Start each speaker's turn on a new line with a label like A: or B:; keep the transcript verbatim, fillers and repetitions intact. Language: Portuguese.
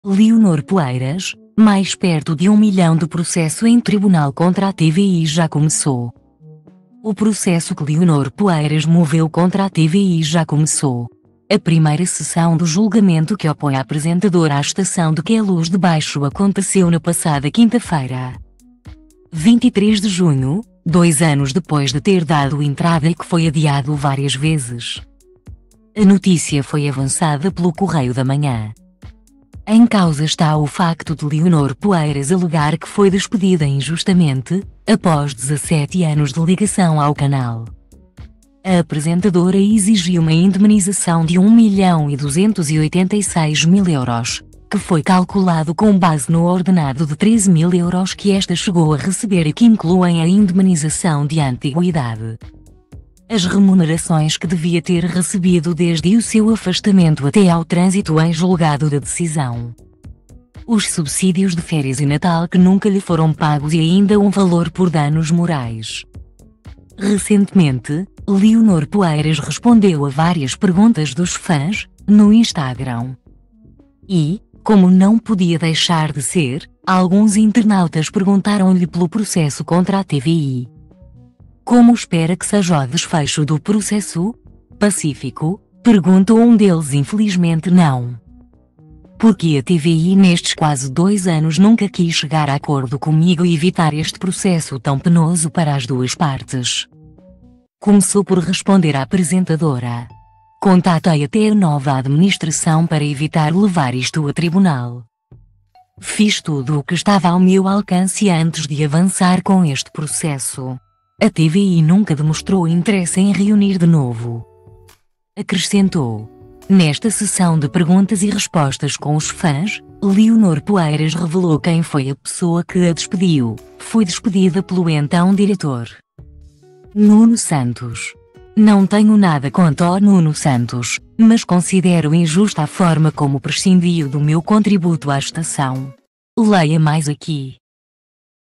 A: Leonor Poeiras, mais perto de um milhão de processo em tribunal contra a T V I já começou. O processo que Leonor Poeiras moveu contra a T V I já começou. A primeira sessão do julgamento que opõe a apresentadora à estação de Que a Luz de Baixo aconteceu na passada quinta-feira, vinte e três de junho, dois anos depois de ter dado entrada e que foi adiado várias vezes. A notícia foi avançada pelo Correio da Manhã. Em causa está o facto de Leonor Poeiras alegar que foi despedida injustamente, após dezassete anos de ligação ao canal. A apresentadora exigiu uma indemnização de um milhão e duzentos e oitenta e seis mil euros, que foi calculado com base no ordenado de treze mil euros que esta chegou a receber e que incluem a indemnização de antiguidade. As remunerações que devia ter recebido desde o seu afastamento até ao trânsito em julgado da decisão. Os subsídios de férias e Natal que nunca lhe foram pagos e ainda um valor por danos morais. Recentemente, Leonor Poeiras respondeu a várias perguntas dos fãs, no Instagram. E, como não podia deixar de ser, alguns internautas perguntaram-lhe pelo processo contra a T V I. Como espera que seja o desfecho do processo? Pacífico? Perguntou um deles. Infelizmente não. Porque a T V I nestes quase dois anos nunca quis chegar a acordo comigo e evitar este processo tão penoso para as duas partes. Começou por responder a apresentadora. Contatei até a nova administração para evitar levar isto a tribunal. Fiz tudo o que estava ao meu alcance antes de avançar com este processo. A T V I nunca demonstrou interesse em reunir de novo. Acrescentou. Nesta sessão de perguntas e respostas com os fãs, Leonor Poeiras revelou quem foi a pessoa que a despediu. Foi despedida pelo então diretor Nuno Santos. Não tenho nada contra o Nuno Santos, mas considero injusta a forma como prescindiu do meu contributo à estação. Leia mais aqui.